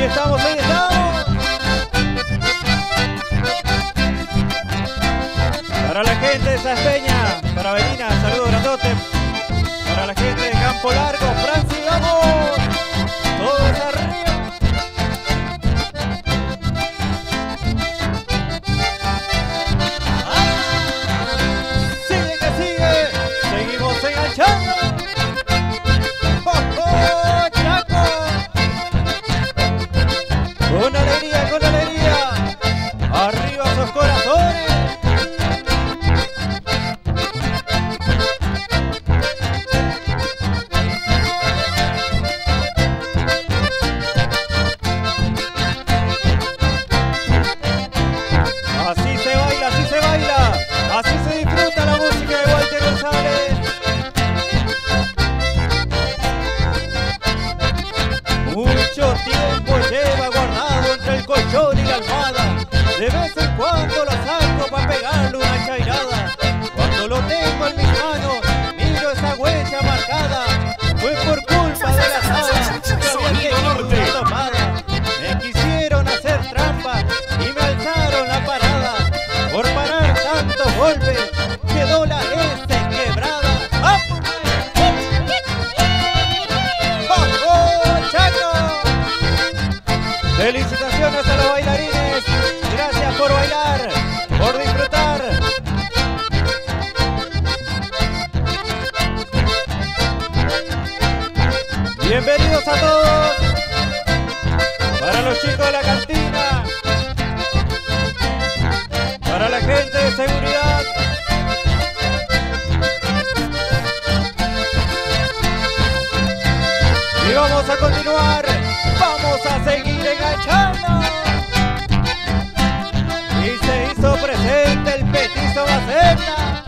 estamos, ahí estamos. Para la gente de Saspeña, para Belina, saludos grandote. Para la gente de Campo Largo, Francis, vamos. Todos arriba. Sigue que sigue. Seguimos enganchando. Con alegría, con alegría. Arriba esos corazones. Así se baila, así se baila. Así se disfruta la música de Walter González. Mucho tiempo lleva guardado entre el colchón y la almohada. De vez en cuando lo saco para pegarle una chairada. Cuando lo tengo en mis manos, miro esa huella marcada. Fue por culpa de la sala que había tenido una tomada. Me quisieron hacer trampa y me alzaron la parada. Por parar tantos golpes, quedó la S quebrada. ¡Ah! Felicitaciones a los bailarines, gracias por bailar, por disfrutar. Bienvenidos a todos. Para los chicos de la cantina, para la gente de seguridad. Y vamos a continuar. Vamos a seguir enganchando. Y se hizo presente el petizo Gaceta.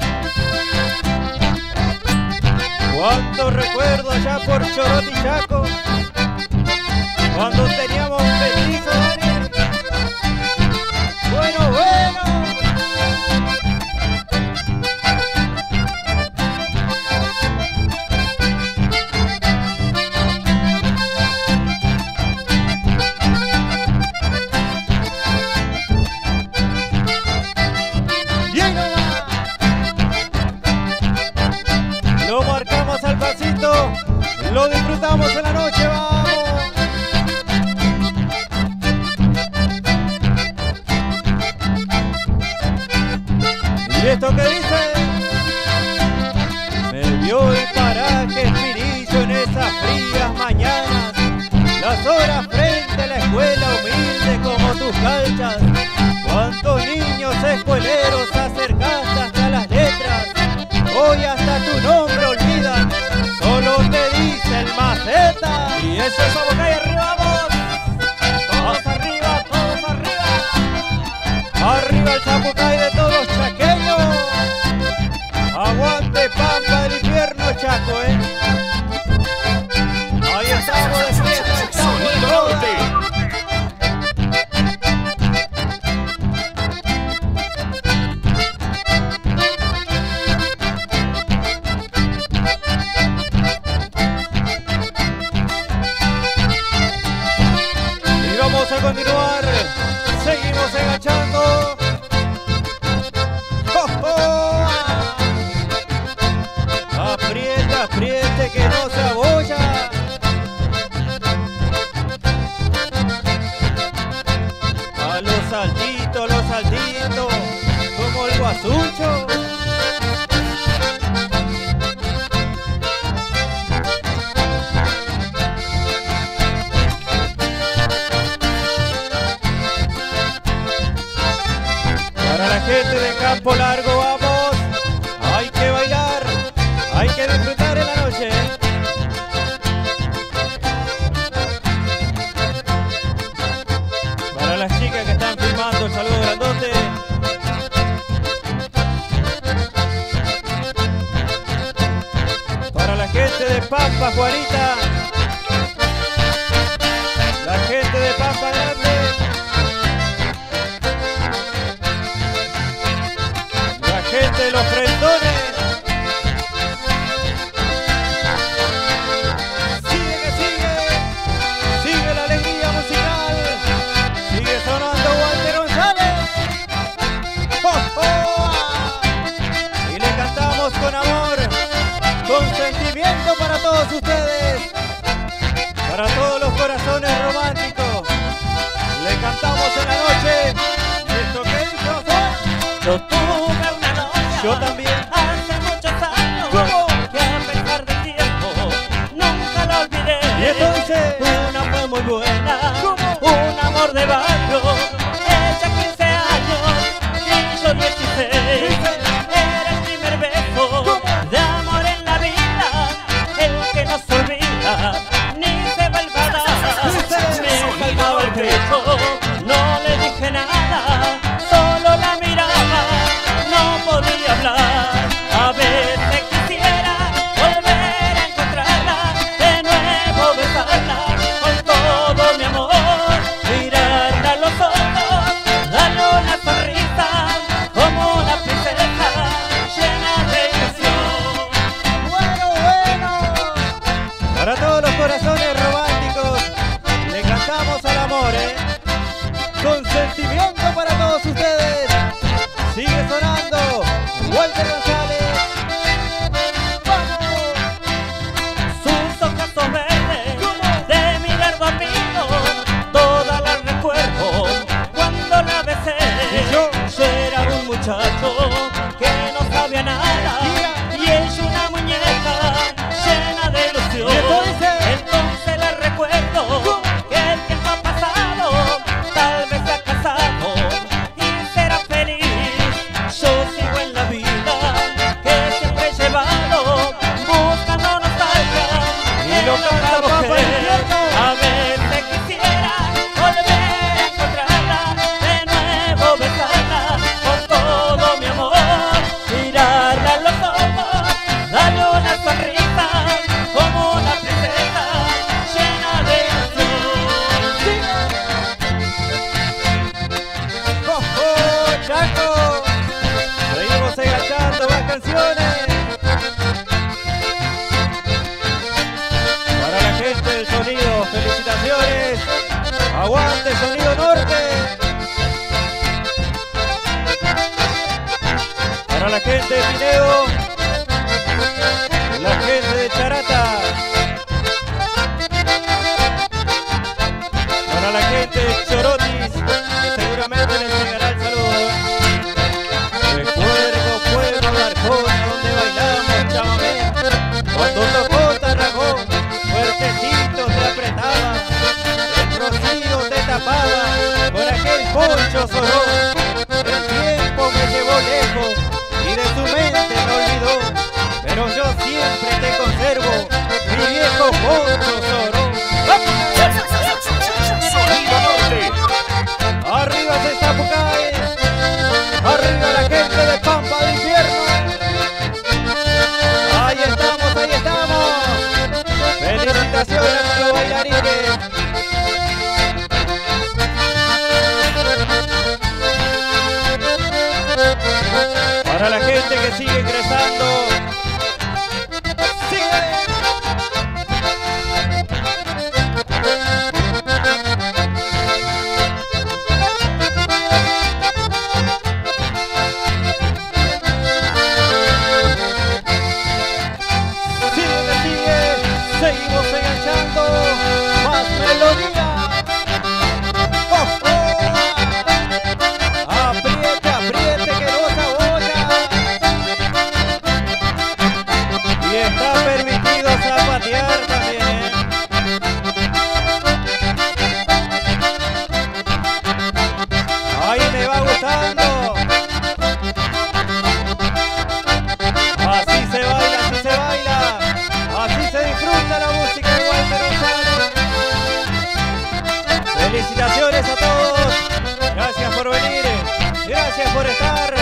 Cuánto recuerdo allá por Chorot y Chaco, cuando teníamos petizo, Dani. Bueno, bueno. Lo marcamos al pasito, lo disfrutamos en la noche, vamos. ¿Y esto qué dice? Me vio el paraje Espinillo en esas frías mañanas, las horas frente a la escuela humilde como tus calchas. Cuántos niños escueleros acercaste hasta las letras, hoy hasta tu nombre olvidan, solo te dicen Maceta. Y eso es Zapucay, arriba vamos. Todos arriba, todos arriba. Arriba el Zapucay de todos chaqueños. Aguante Pampa del infierno, Chaco, Ahí estamos de fiesta, estamos de moda. Vamos a continuar, seguimos enganchando. ¡Oh, oh! Apriete, apriete que no se abolla. A los saltitos, como el guasucho. Para la gente de Campo Largo, vamos. Hay que bailar, hay que disfrutar en la noche. Para las chicas que están filmando, el saludo grandote. Yo tuve una novia, Yo también. hace muchos años, ¿Cómo? que a pesar del tiempo nunca la olvidé. Y entonces, Una fue muy buena, ¿cómo? un amor de barrio. Ella 15 años y yo 16. Era el primer beso de amor en la vida, el que no se olvida ni se vuelve a dar. Me calmaba el pecho, no le dije nada, solo la miraba, no podía hablar. A veces quisiera volver a encontrarla, de nuevo besarla con todo mi amor, mirarla a los ojos, darle una sonrisa como una princesa llena de ilusión. Bueno. Para todos los corazones románticos, le cantamos al amor, con sentimiento para todos ustedes. Sigue sonando Walter González. ¡Vamos! Sus ojos verdes de mirar dormido, todas las recuerdo cuando la besé. ¿Y yo? Era un muchacho que no sabía nada, y ella una muñeca llena de ilusión. ¿Y entonces? Entonces la recuerdo que el tiempo ha pasado, tal vez se ha casado y será feliz. Yo sigo en la vida que siempre he llevado, buscando nostalgia Y lo canta Papa Infierno. a veces quisiera volver a encontrarla, de nuevo besarla con todo mi amor, mirarla a los ojos, darle una sonrisa como una princesa llena de ilusión. ¡Oh, Chaco! Seguimos enganchando más canciones. Para la gente del sonido, felicitaciones. Aguante Sonido Norte. Para la gente de Pinedo, la gente de Charata. Para la gente de Chorotis, que seguramente les llegará el saludo. Recuerdo pueblo de Arjona donde bailamos chamamé. Cuando tocó Tarragón, fuertecito te apretaba, el rocío te tapaba con aquel poncho sorón. El tiempo me llevó lejos y de tu mente me olvidó, pero yo siempre te conservo, mi viejo poncho sorón. Sonido Norte. Arriba se Zapucay, arriba la gente de Pampa de Infierno. Ahí estamos, ahí estamos. Felicitaciones a los bailarines. Para la gente que sigue ingresando. ¡Sigue! Seguimos enganchando más melodía. ¡Oh, oh! Apriete, apriete que no se abolla. Y está permitido zapatear también. Ahí me va gustando. Así se baila, así se baila. Así se disfruta la música de Walter González. Felicitaciones a todos. Gracias por venir. Gracias por estar.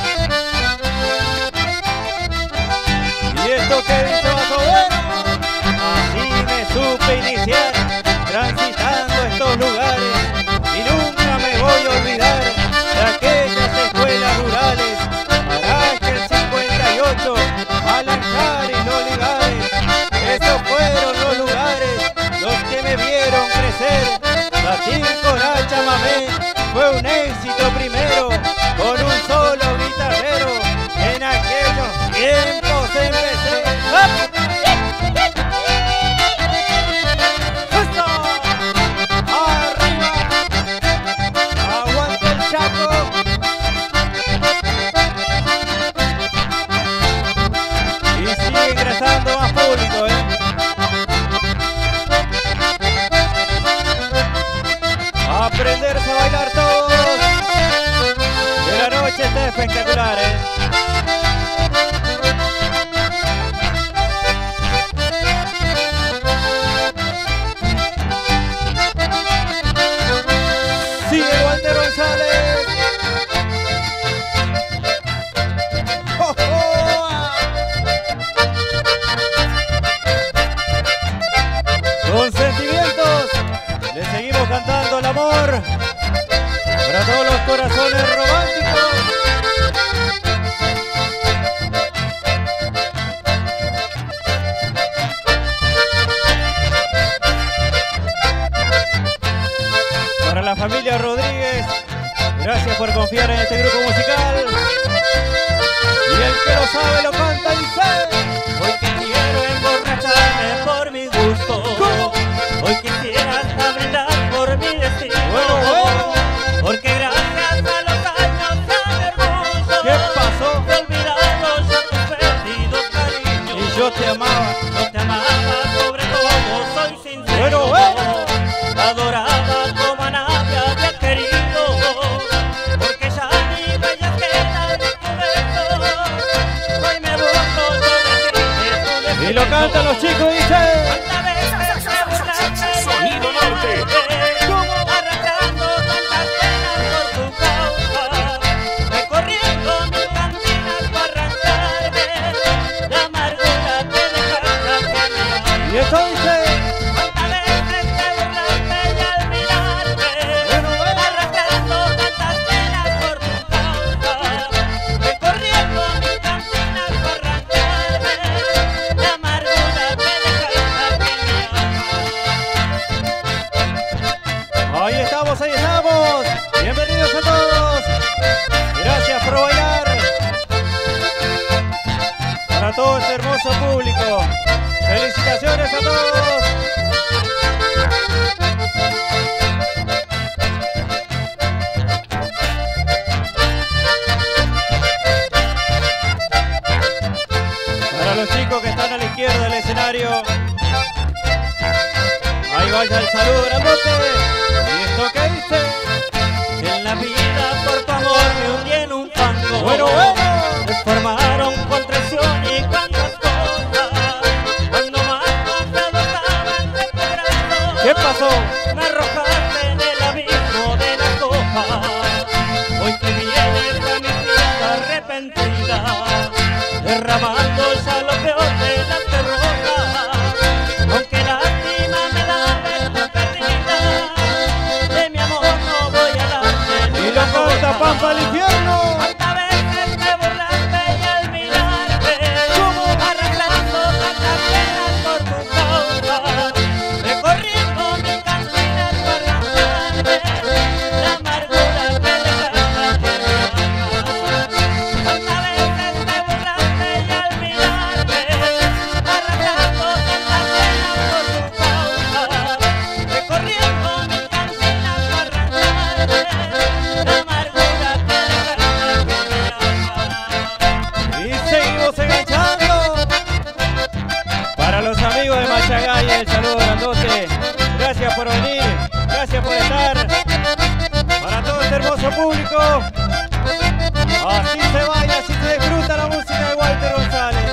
Y esto que dice Vaso Bueno. Así me supe iniciar transitando estos lugares. Y nunca me voy a olvidar de aquellas escuelas rurales. Arasque el 58, Alancar y Los Ligares. Esos fueron los lugares los que me vieron crecer. Latir con la chamamé fue un éxito primero, con un solo guitarrero. En aquellos tiempos empecé. ¡Up! ¡Eso! ¡Arriba! ¡Aguanta el Chaco! espectacular, ¿eh? Sigue Walter González. ¡Oh, oh! Con sentimientos le seguimos cantando el amor para todos los corazones románticos. Para la familia Rodríguez, gracias por confiar en este grupo musical. Y el que lo sabe lo canta y dice: Hoy que quiero emborracharme por mi gusto. ¿Cómo? Hoy quisiera hasta brindar por mi destino. Bueno. Porque gracias a los años ya me orgullo. ¿Qué pasó? De olvidarlos a tus perdidos cariños. Y yo te amaba. Yo te amaba sobre todo, soy sincero. Bueno. Adoraba como a nadie había querido. Porque ya ni bellas quedan de tu beso. Hoy me burlo yo de ti, de tu Y lo cantan los chicos y dice: Sonido Norte. Arrastrando tantas penas por tu causa, recorriendo mil cantinas para arrancarme la amargura que dejaste que me haga. y esto dice: Cuántas veces te burlaste y al mirarme, arrastrando tantas penas por tu causa, recorriendo mil cantinas para arrancarme la amargura que dejaste que me haga. ahí estamos, ahí estamos. Bienvenidos a todos. Gracias por bailar. Para todo este hermoso público. Felicitaciones a todos. Para los chicos que están a la izquierda del escenario, ahí vaya el saludo grandote. ¿Y esto qué dice? En la vida por tu amor me hundí en un fango. Bueno. Me formaron con traición y cuantas cosas. Cuando más confiado estaba en tu brazo, ¿Qué pasó? me arrojaste en el abismo de la copa. Hoy que vienes a mi vida arrepentida, derramando ya lo peor de las derrotas. Aunque lástima me da ver tu perdida, de mi amor no voy a darte ni Y lo una canta gota. Pampa al infierno. ¿Cuántas veces te burlaste y al mirarme, arrastrando tantas penas por tu causa, recorriendo mil cantinas para arrancarme la amargura que dejaste que me haga? ¿Cuántas veces te burlaste y al mirarme, arrastrando tantas penas por tu causa, recorriendo mil cantinas para arrancarme la amargura que dejaste que me haga? Y seguimos enganchando. Para los amigos de Machagay, el saludo grandote. Gracias por venir. Gracias por estar. Para todo este hermoso público. Así se baila, así se disfruta la música de Walter González.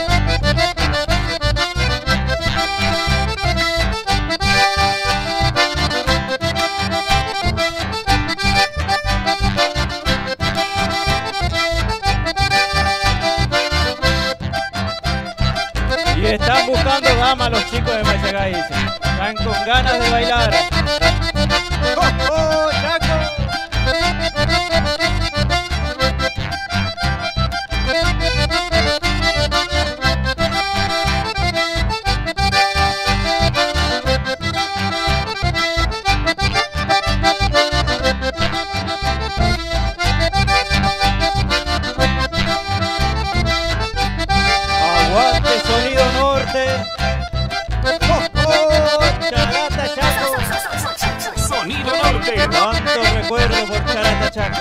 Y están buscando dama los chicos de Machagay. Están con ganas de bailar. ¡Oh, oh, Chaco! Aguante Sonido Norte. ¡Oh, oh! Charata Chaco. Sonido Norte. Tanto recuerdo por Charata Chaco.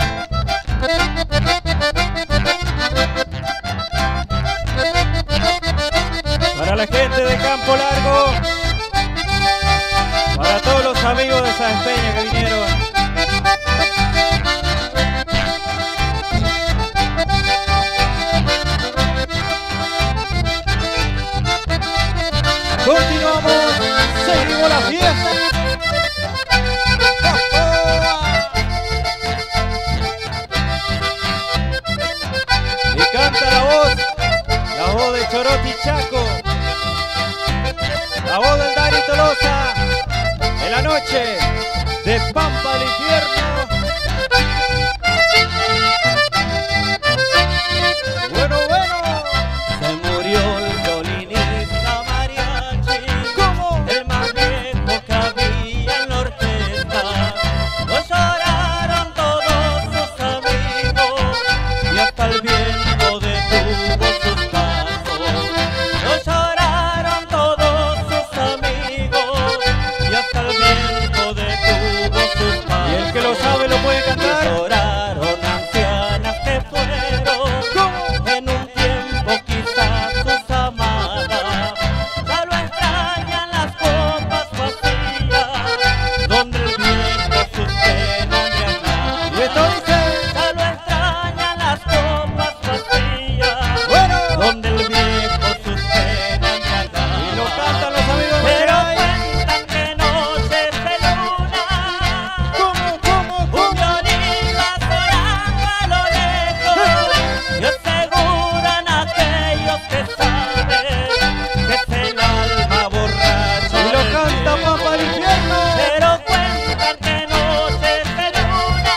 Para la gente de Campo Largo. Para todos los amigos de San Peña que vinieron. fiesta. Y canta la voz de Chorotti Chaco, la voz del Dani Tolosa, en la noche de Pampa al Infierno. Bueno, se murió el violinista mariachi, ¿cómo? el más viejo que había en la orquesta. Lo lloraron todos sus amigos y hasta el viento detuvo sus pasos. Lo lloraron todos sus amigos y hasta el viento detuvo sus pasos. Y el que lo sabe lo puede cantar. Lloraron ancianas que fueron en un tiempo quizás sus amadas. Ya lo extrañan las copas vacías, donde el viejo sus penas viajaba. Y esto dice, Ya lo extrañan las copas vacías, bueno, donde el viejo sus penas viajaba. y lo cantan los amigos de Pero Geray. cuentan que noches de luna, ¿Cómo? un violín va sonando a lo lejos y aseguran a aquellos que saben que es el alma borracha Y lo del canta viejo. Pampa al Infierno. Pero cuentan que noches de luna,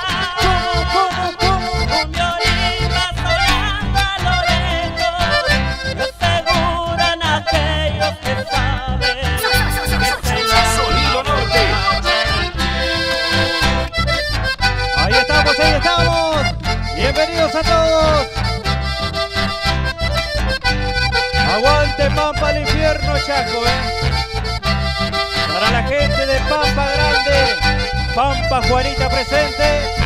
un violín va sonando a lo lejos y aseguran a aquellos que saben que es el Sonido alma Norte. borracha del viejo. Ahí estamos, ahí estamos. Bienvenidos a todos. Aguante Pampa al Infierno, Chaco, Para la gente de Pampa Grande, Pampa Juanita presente.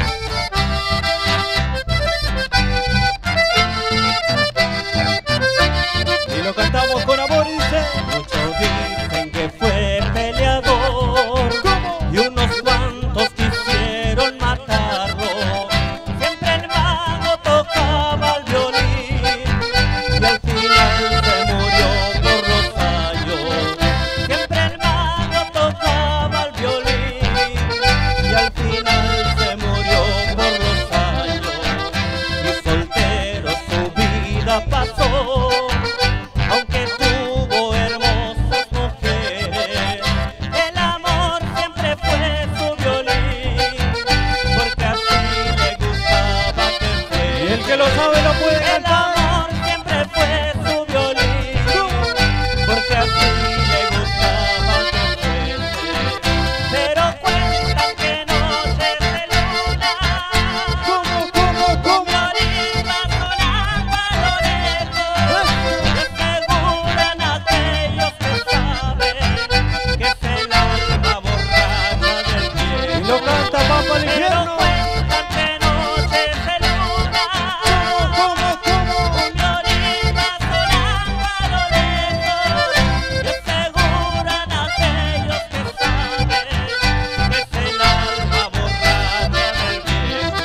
Y lo cantamos con amor, dice. Muchos dicen que fue peleador y unos cuantos quisieron matarlo. Siempre el mago tocaba el violín y al final se murió por los años. Siempre el mago tocaba el violín y al final se murió por los años. Y soltero su vida pasó, aunque tuvo hermosas mujeres. El amor siempre fue su violín, porque así le gustaba que Y fuera. el que lo sabe lo puede El cantar. amor siempre fue su violín, porque así le gustaba que fuese. Pero cuentan que noches de luna, ¿Cómo? un violín va sonando a lo lejos y aseguran aquellos que saben que es el alma borracha del Y viejo. lo canta Pampa al Pero Infierno. cuentan que noches de luna, un violín va sonando a lo lejos y aseguran aquellos que saben que es el alma borracha del viejo.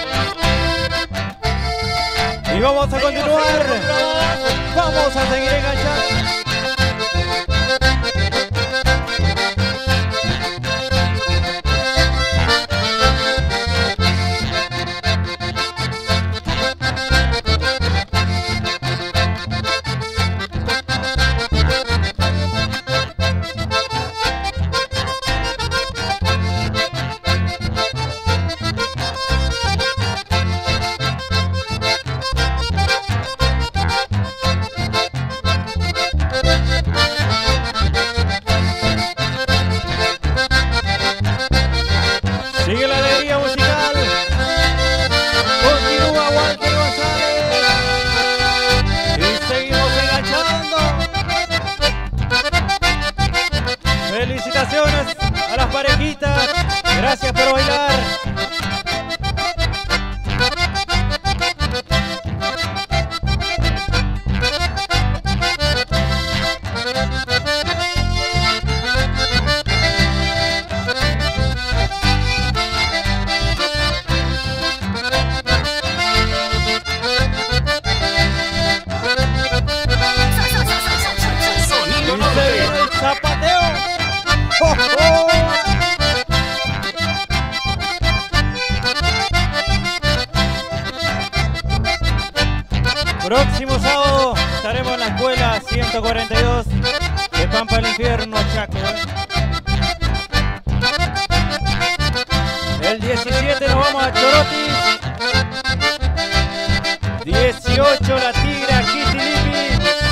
Y vamos a continuar. Vamos a seguir enganchando. Sigue la alegría musical. Continúa Walter González. Y seguimos enganchando. Felicitaciones a las parejitas. Gracias por bailar. Sonido Y se viene Norte. el zapateo. ¡Oh, oh! estaremos en la escuela 142 de Pampa del Infierno, Chaco. El 17 nos vamos a Chorotis. 18 La Tigra, Kitilipi.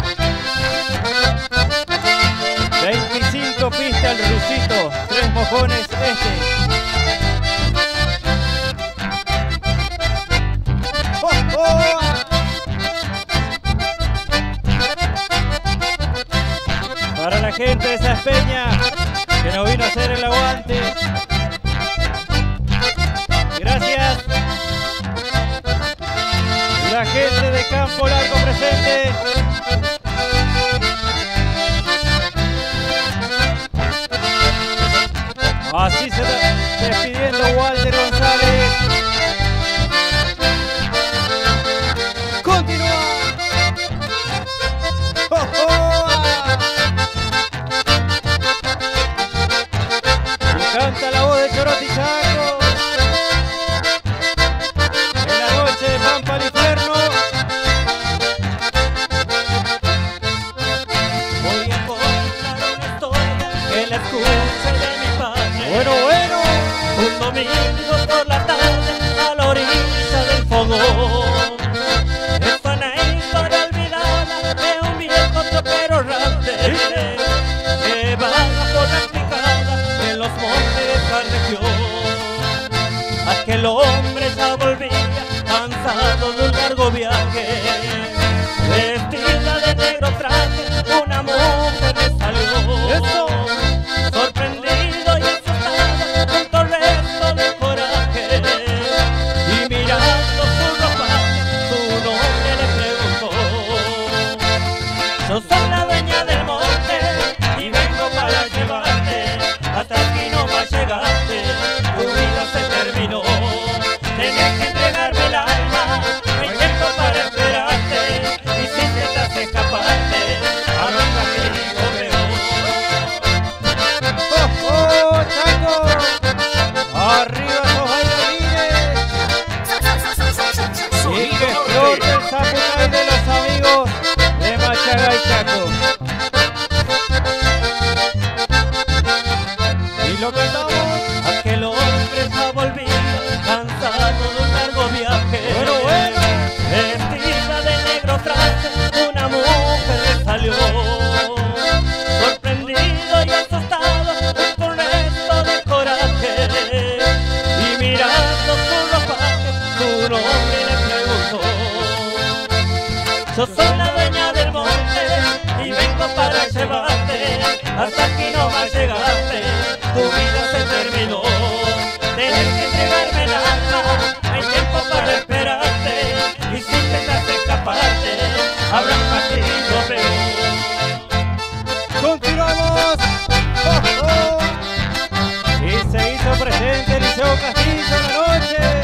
25 Pista el Rusito, 3 Mojones ¡Oh, oh! Para la gente de Saspeña que nos vino a hacer el aguante. Gracias. La gente de Campo Largo presente. Así se está despidiendo Walter González. Continúa. ¡Oh, oh! Y canta la voz de Chorotis Chaco. En la noche de Pampa al Infierno. Voy a contar una historia en la escucha de mi padre. Bueno. Un domingo por la tarde a la orilla del fogón. Es una historia olvidada de un viejo tropero errante que vaga por la picada en los montes de esta región. Aquel hombre ya volvía cansado de un largo viaje. Vestida de negro traje, una mujer le salió. ¡Eso! Sorprendido y asustado, con todo el resto de coraje. Y mirando su ropaje, su nombre le preguntó. Yo soy la dueña del monte y vengo para llevarte. Hasta aquí no más llegaste, tu vida se terminó. Tenés que entregarme el alma, no hay tiempo para esperarte. Y si intentas escaparte, arrójate y correo. ¡Oh, oh, Chaco! ¡Arriba esos bailarines! Y que explote el Zapucay de los amigos de Machaga y Chaco. Y lo cantamos. Aquel hombre ya volvía cansado de un largo viaje. Bueno. Vestida de negro traje, una mujer le salió. Sorprendido y asustado, con resto de coraje. Y mirando su ropaje, su nombre le preguntó. Yo soy la dueña del monte y vengo para llevarte. Hasta aquí no más llegaste, tu vida se terminó. Tienes que entregarme el alma, no hay tiempo para esperarte. Y si intentas escaparte, habrá un castigo peor. ¡Continuamos! ¡Oh, oh! Y se hizo presente Eliseo Castillo en la noche.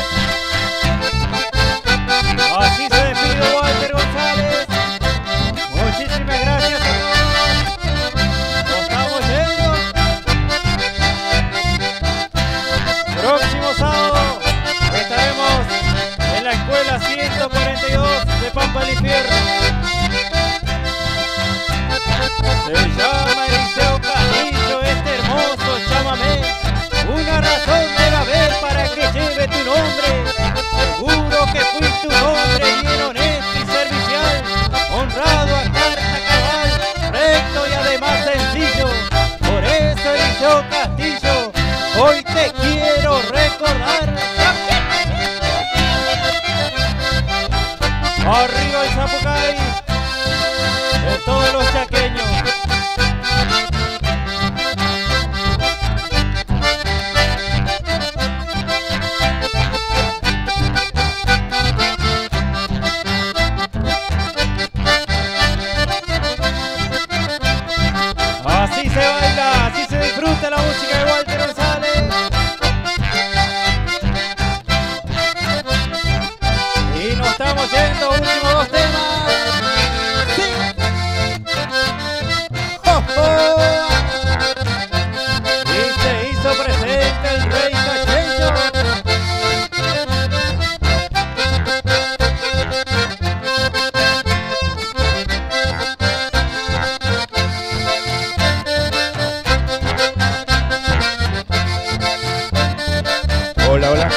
Así se despide Walter González. Muchísimas gracias a todos. Nos estamos yendo. Próximo sábado estaremos en la escuela 142 de Pampa del Infierno. Se llama Eliseo Castillo este hermoso chamamé. Una razón debe haber para que lleve tu nombre. Seguro que fuiste un hombre bien honesto y servicial, honrado a carta cabal, recto y además sencillo. Por eso, Eliseo Castillo, hoy te quiero recordar. Arriba el Zapucay de todos los chaqueños. Hola, hola.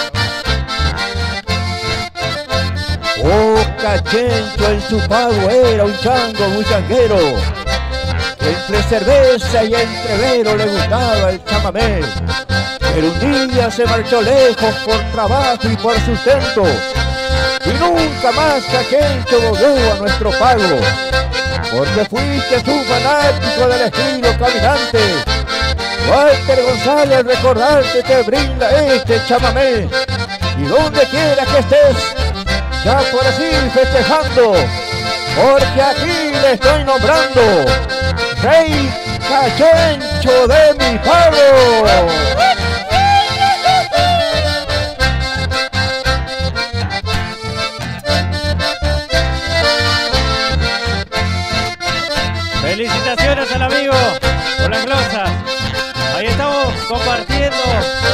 Oh, Cachencho en su pago era un chango muy changuero. Entre cerveza y entrevero le gustaba el chamamé. Pero un día se marchó lejos por trabajo y por sustento. Y nunca más Cachencho volvió a nuestro pago. Porque fuiste un fanático del estilo caminante. Walter González, recordarte te brinda este chamamé. Y donde quiera que estés, ya por así festejando, porque aquí le estoy nombrando Rey Cachencho de mi pago. Felicitaciones al amigo por las glosas. Ahí estamos compartiendo